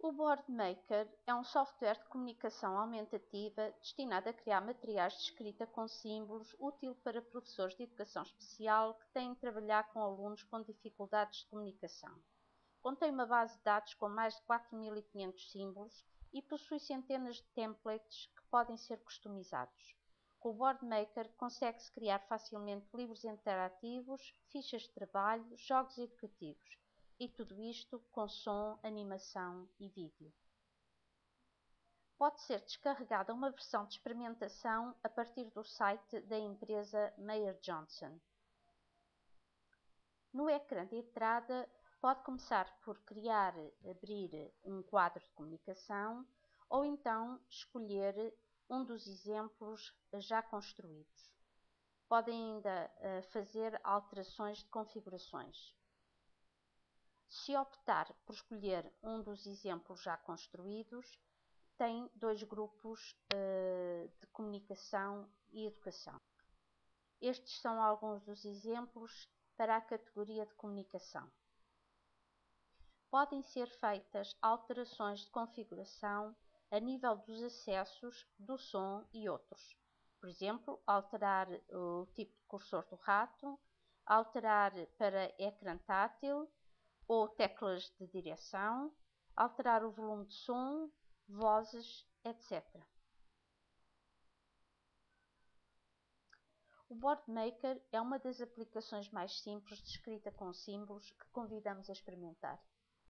O Boardmaker é um software de comunicação aumentativa destinado a criar materiais de escrita com símbolos, útil para professores de educação especial que têm de trabalhar com alunos com dificuldades de comunicação. Contém uma base de dados com mais de 4.500 símbolos e possui centenas de templates que podem ser customizados. Com o Boardmaker consegue-se criar facilmente livros interativos, fichas de trabalho, jogos educativos. E tudo isto com som, animação e vídeo. Pode ser descarregada uma versão de experimentação a partir do site da empresa Mayer Johnson. No ecrã de entrada, pode começar por abrir um quadro de comunicação ou então escolher um dos exemplos já construídos. Pode ainda fazer alterações de configurações. Se optar por escolher um dos exemplos já construídos, tem dois grupos de comunicação e educação. Estes são alguns dos exemplos para a categoria de comunicação. Podem ser feitas alterações de configuração a nível dos acessos, do som e outros. Por exemplo, alterar o tipo de cursor do rato, alterar para ecrã tátil, ou teclas de direção, alterar o volume de som, vozes, etc. O Boardmaker é uma das aplicações mais simples de escrita com símbolos que convidamos a experimentar.